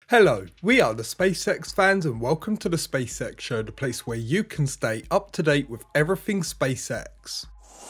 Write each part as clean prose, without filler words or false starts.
Hello, we are the SpaceX fans and welcome to the SpaceX Show, the place where you can stay up to date with everything SpaceX.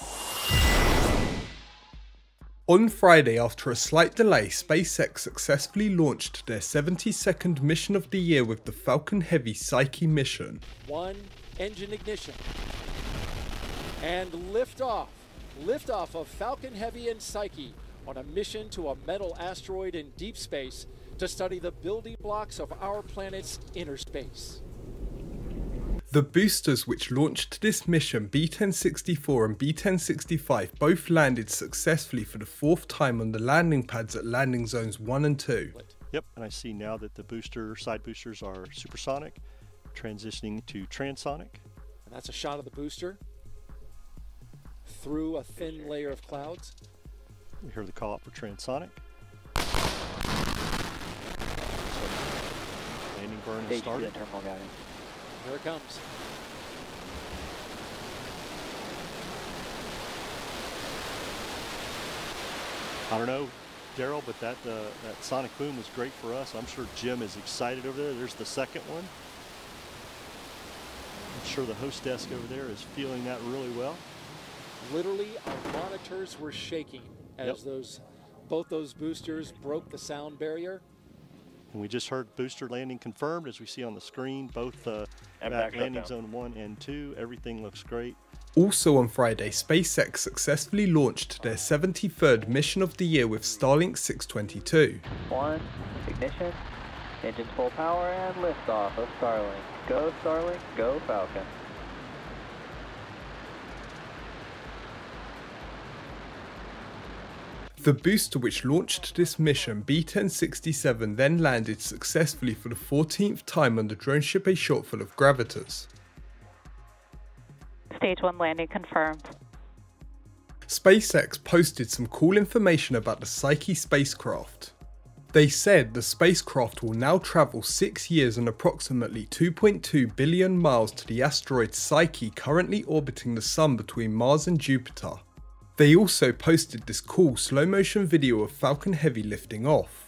On Friday, after a slight delay, SpaceX successfully launched their 72nd mission of the year with the Falcon Heavy Psyche mission. One, engine ignition. And liftoff. Liftoff of Falcon Heavy and Psyche on a mission to a metal asteroid in deep space to study the building blocks of our planet's inner space. The boosters which launched this mission, B-1064 and B-1065, both landed successfully for the fourth time on the landing pads at landing zones 1 and 2. Yep, and I see now that the side boosters are supersonic, transitioning to transonic. And that's a shot of the booster through a thin layer of clouds. We hear the call out for transonic. Landing burn has started. Here it comes. I don't know, Daryl, but that sonic boom was great for us. I'm sure Jim is excited over there. There's the second one. I'm sure the host desk over there is feeling that really well. Literally, our monitors were shaking as both those boosters broke the sound barrier. And we just heard booster landing confirmed, as we see on the screen, both back landing zone 1 and 2. Everything looks great. Also on Friday, SpaceX successfully launched their 73rd mission of the year with Starlink 622. 1, ignition, engines full power, and liftoff of Starlink. Go Starlink, go Falcon. The booster which launched this mission, B-1067, then landed successfully for the 14th time on the drone ship A shot full of gravitors. Stage 1 landing confirmed. SpaceX posted some cool information about the Psyche spacecraft. They said the spacecraft will now travel 6 years and approximately 2.2 billion miles to the asteroid Psyche currently orbiting the Sun between Mars and Jupiter. They also posted this cool slow motion video of Falcon Heavy lifting off.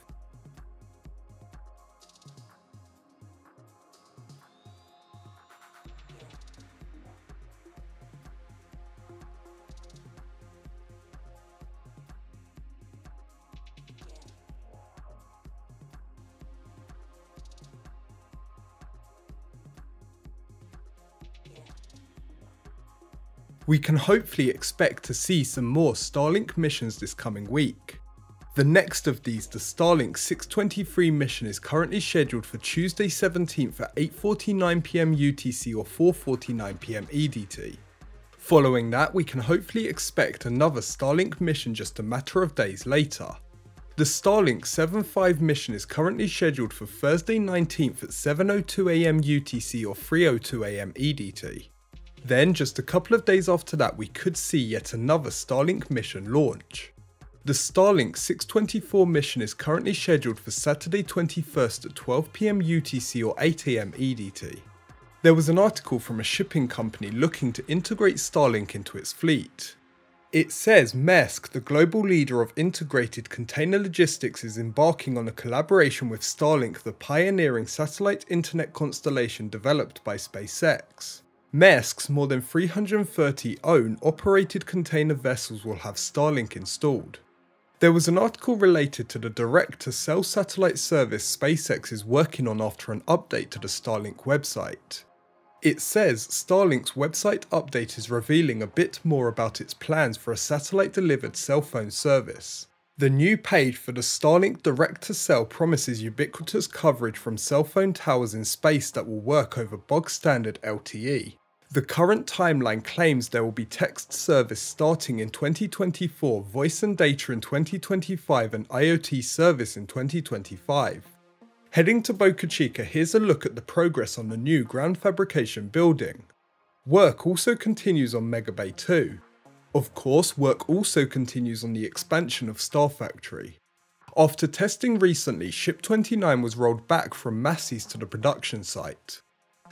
We can hopefully expect to see some more Starlink missions this coming week. The next of these, the Starlink 623 mission, is currently scheduled for Tuesday 17th at 8:49 PM UTC or 4:49 PM EDT. Following that, we can hopefully expect another Starlink mission just a matter of days later. The Starlink 75 mission is currently scheduled for Thursday 19th at 7:02 AM UTC or 3:02 AM EDT. Then, just a couple of days after that, we could see yet another Starlink mission launch. The Starlink 624 mission is currently scheduled for Saturday 21st at 12 PM UTC or 8 AM EDT. There was an article from a shipping company looking to integrate Starlink into its fleet. It says Maersk, the global leader of integrated container logistics, is embarking on a collaboration with Starlink, the pioneering satellite internet constellation developed by SpaceX. Maersk's more than 330 own-operated container vessels will have Starlink installed. There was an article related to the direct-to-cell satellite service SpaceX is working on after an update to the Starlink website. It says Starlink's website update is revealing a bit more about its plans for a satellite-delivered cell phone service. The new page for the Starlink direct-to-cell promises ubiquitous coverage from cell phone towers in space that will work over bog-standard LTE. The current timeline claims there will be text service starting in 2024, voice and data in 2025, and IoT service in 2025. Heading to Boca Chica, here's a look at the progress on the new ground fabrication building. Work also continues on Mega Bay 2. Of course, work also continues on the expansion of Star Factory. After testing recently, Ship 29 was rolled back from Massey's to the production site.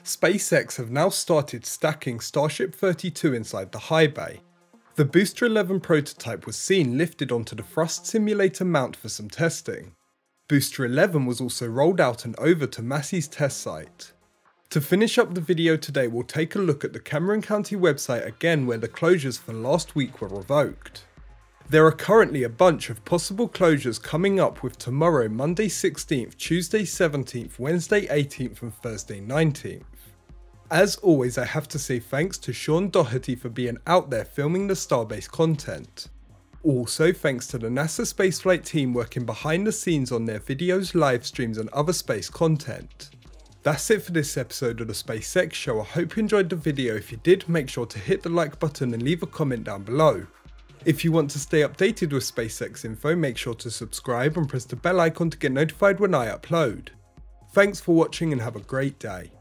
SpaceX have now started stacking Starship 32 inside the high bay. The Booster 11 prototype was seen lifted onto the thrust simulator mount for some testing. Booster 11 was also rolled out and over to Massey's test site. To finish up the video today, we'll take a look at the Cameron County website again, where the closures for last week were revoked. There are currently a bunch of possible closures coming up, with tomorrow Monday 16th, Tuesday 17th, Wednesday 18th and Thursday 19th. As always, I have to say thanks to Sean Doherty for being out there filming the Starbase content. Also thanks to the NASA spaceflight team working behind the scenes on their videos, live streams and other space content. That's it for this episode of the SpaceX Show. I hope you enjoyed the video. If you did, make sure to hit the like button and leave a comment down below. If you want to stay updated with SpaceX info, make sure to subscribe and press the bell icon to get notified when I upload. Thanks for watching and have a great day.